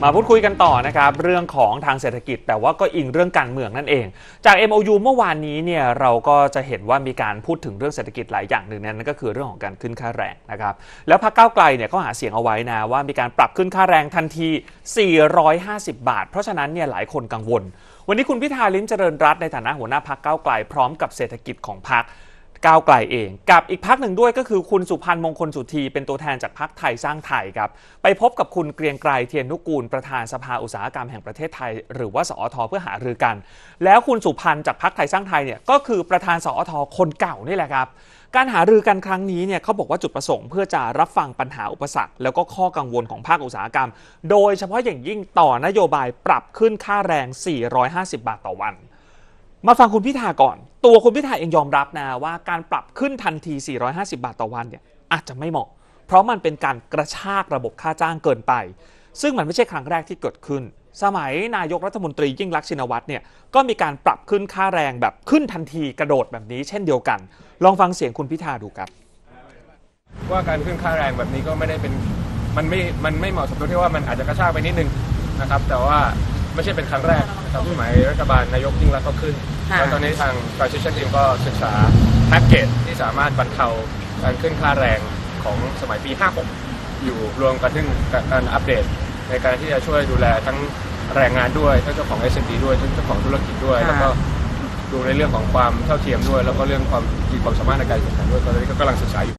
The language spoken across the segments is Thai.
มาพูดคุยกันต่อนะครับเรื่องของทางเศรษฐกิจแต่ว่าก็อิงเรื่องการเมืองนั่นเองจาก MOU เมื่อวานนี้เนี่ยเราก็จะเห็นว่ามีการพูดถึงเรื่องเศรษฐกิจหลายอย่างหนึ่งนั่นก็คือเรื่องของการขึ้นค่าแรงนะครับแล้วพรรคก้าวไกลเนี่ยก็หาเสียงเอาไว้นะว่ามีการปรับขึ้นค่าแรงทันที450 บาทเพราะฉะนั้นเนี่ยหลายคนกังวลวันนี้คุณพิธาลิ้มเจริญรัตน์ในฐานะหัวหน้าพรรคก้าวไกลพร้อมกับเศรษฐกิจของพรรคก้าวไกลเองกับอีกพรรคหนึ่งด้วยก็คือคุณสุพันธ์มงคลสุธีเป็นตัวแทนจากพรรคไทยสร้างไทยครับไปพบกับคุณเกรียงไกรเทียนนุกูลประธานสภาอุตสาหกรรมแห่งประเทศไทยหรือว่าสอท.เพื่อหารือกันแล้วคุณสุพันธ์จากพรรคไทยสร้างไทยเนี่ยก็คือประธานสอท.คนเก่านี่แหละครับการหารือกันครั้งนี้เนี่ยเขาบอกว่าจุดประสงค์เพื่อจะรับฟังปัญหาอุปสรรคแล้วก็ข้อกังวลของภาคอุตสาหกรรมโดยเฉพาะอย่างยิ่งต่อนโยบายปรับขึ้นค่าแรง450 บาทต่อวันมาฟังคุณพิธาก่อนตัวคุณพิธาเองยอมรับนะว่าการปรับขึ้นทันที450 บาทต่อวันเนี่ยอาจจะไม่เหมาะเพราะมันเป็นการกระชากระบบค่าจ้างเกินไปซึ่งมันไม่ใช่ครั้งแรกที่เกิดขึ้นสมัยนายกรัฐมนตรียิ่งลักษณ์ชินวัตรเนี่ยก็มีการปรับขึ้นค่าแรงแบบขึ้นทันทีกระโดดแบบนี้เช่นเดียวกันลองฟังเสียงคุณพิธาดูครับว่าการขึ้นค่าแรงแบบนี้ก็ไม่ได้เป็นมันไม่เหมาะสมตรงที่ว่ามันอาจจะกระชากไปนิดนึงนะครับแต่ว่าไม่ใช่เป็นครั้งแรกนะครับสมัยรัฐบาลนายกยิ่งลักษณ์ก็ขึ้นแล้วตอนนี้ทาง Transition Team ก็ศึกษาแพ็กเกจที่สามารถบรรเทาการขึ้นค่าแรงของสมัยปี 56 อยู่รวมกันถึงการอัปเดตในการที่จะช่วยดูแลทั้งแรงงานด้วยทั้งเจ้าของ SME ด้วยทั้งเจ้าของธุรกิจด้วยแล้วก็ดูในเรื่องของความเท่าเทียมด้วยแล้วก็เรื่องความสามารถในการแข่งขันด้วยตอนนี้ก็กำลังศึกษาอยู่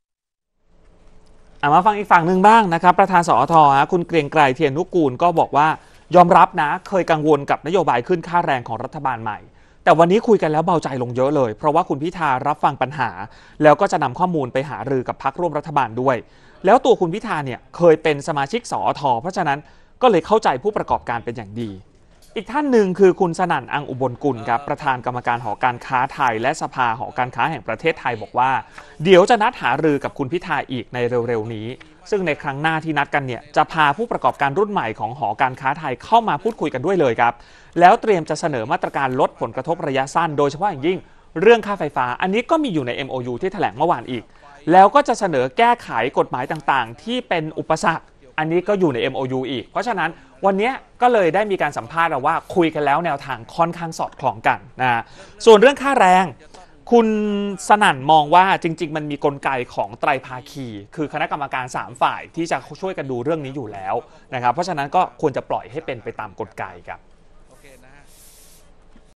มาฟังอีกฝั่งหนึ่งบ้างนะครับประธานสอท.คุณเกรียงไกรเทียนนุกูลก็บอกว่ายอมรับนะเคยกังวลกับนโยบายขึ้นค่าแรงของรัฐบาลใหม่แต่วันนี้คุยกันแล้วเบาใจลงเยอะเลยเพราะว่าคุณพิธารับฟังปัญหาแล้วก็จะนำข้อมูลไปหารือกับพรรคร่วมรัฐบาลด้วยแล้วตัวคุณพิธาเนี่ยเคยเป็นสมาชิกสอท.เพราะฉะนั้นก็เลยเข้าใจผู้ประกอบการเป็นอย่างดีอีกท่านหนึ่งคือคุณสนั่นอังอุบลกุลครับประธานกรรมการหอการค้าไทยและสภาหอการค้าแห่งประเทศไทยบอกว่าเดี๋ยวจะนัดหารือกับคุณพิธาอีกในเร็วๆนี้ซึ่งในครั้งหน้าที่นัดกันเนี่ยจะพาผู้ประกอบการรุ่นใหม่ของหอการค้าไทยเข้ามาพูดคุยกันด้วยเลยครับแล้วเตรียมจะเสนอมาตรการลดผลกระทบระยะสั้นโดยเฉพาะอย่างยิ่งเรื่องค่าไฟฟ้าอันนี้ก็มีอยู่ใน MOU ที่แถลงเมื่อวานอีกแล้วก็จะเสนอแก้ไขกฎหมายต่างๆที่เป็นอุปสรรคอันนี้ก็อยู่ใน MOU อีกเพราะฉะนั้นวันนี้ก็เลยได้มีการสัมภาษณ์ว่าคุยกันแล้วแนวทางค่อนข้างสอดคล้องกันนะส่วนเรื่องค่าแรงคุณสนั่นมองว่าจริงๆมันมีกลไกของไตรภาคีคือคณะกรรมการ3ฝ่ายที่จะช่วยกันดูเรื่องนี้อยู่แล้วนะครับเพราะฉะนั้นก็ควรจะปล่อยให้เป็นไปตามกลไกครับ